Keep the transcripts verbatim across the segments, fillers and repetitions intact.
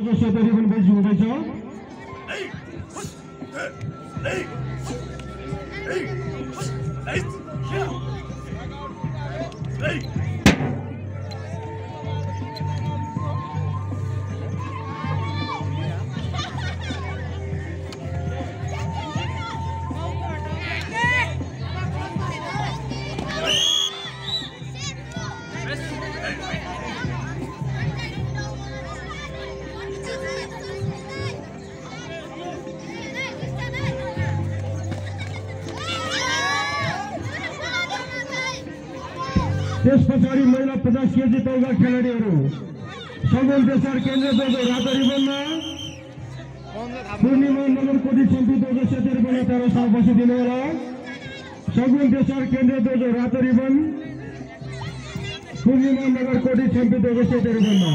सेतरी पनि बेच हुँदैछ त्यस पछाडि महिला पचास केजी तौका खेलाडीहरू सगुन देसार केन्द्र दोजो रातो रिबनमा पूर्णिमा नगर कोटी चम्पी दोजो सेती रिबन तेह्र साल बसिदिनु होला सगुन देसार केन्द्र दोजो रातो रिबन पूर्णिमा नगर कोटी चम्पी दोजो सेती रिबनमा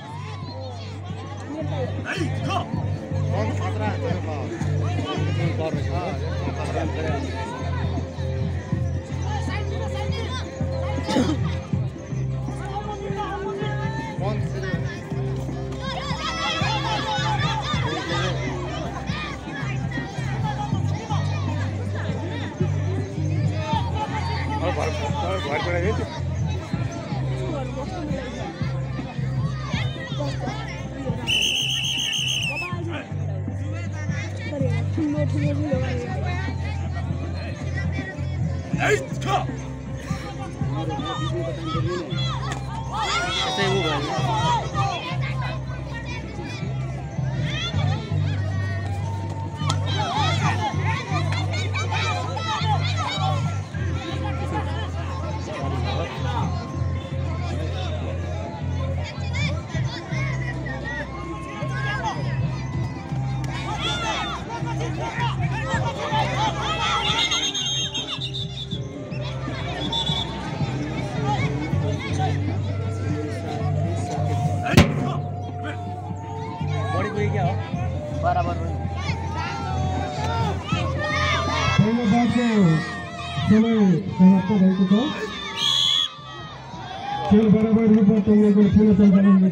खेल बराबर रूपमा तोडिएको ठुलो सञ्चालन हुनेछ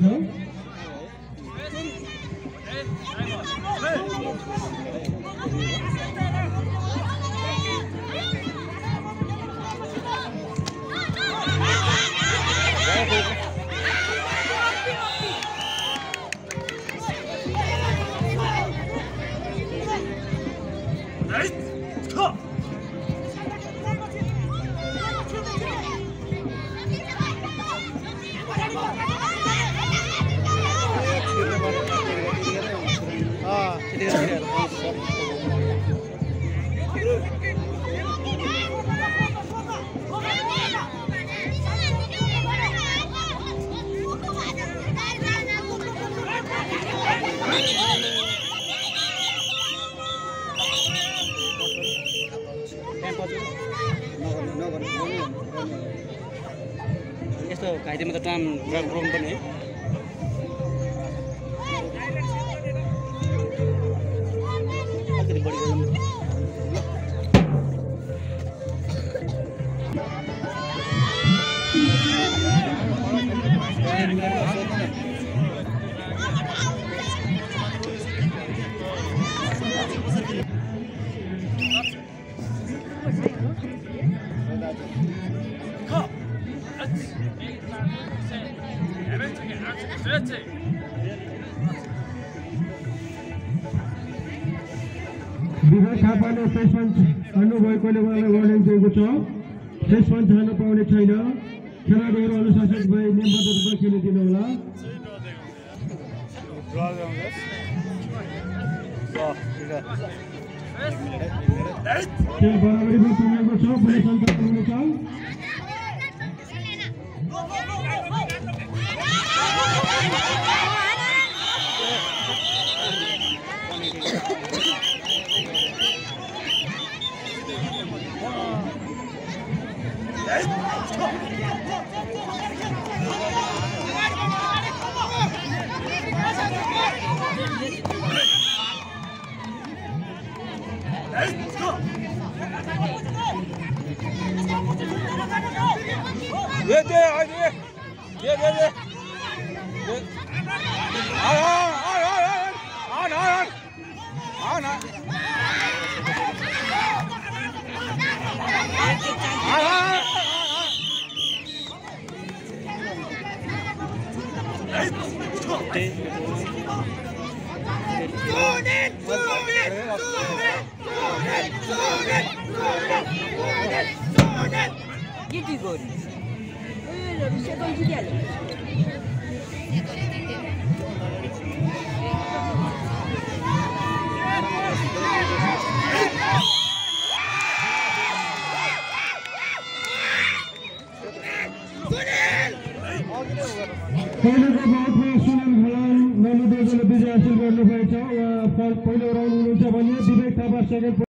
यस्तो घाइतेमा त टाइम रोम पनि है अलिकति बढी गरौँ विवेक थापाले सेसपन्च अन्नुभएकोले उहाँलाई वार्निङ दिएको छ सेसपन्च हाल्न पाउने छैन खेलाडीहरू अनुशासित भए नियमबद्ध रूपमा खेलिदिनु होला खेल बराबरीमा पुगेको छ पुलिस सञ्चालन हुनेछ Let's go! Giti gol. Öyle bir şey koydu gel. पहिलेको बाउटमा सुनिल घलान नन्द विजय हासिल गर्नुभएछ। पहिलो राउन्ड हुनुहुन्छ भने विवेक थापा सेकेन्ड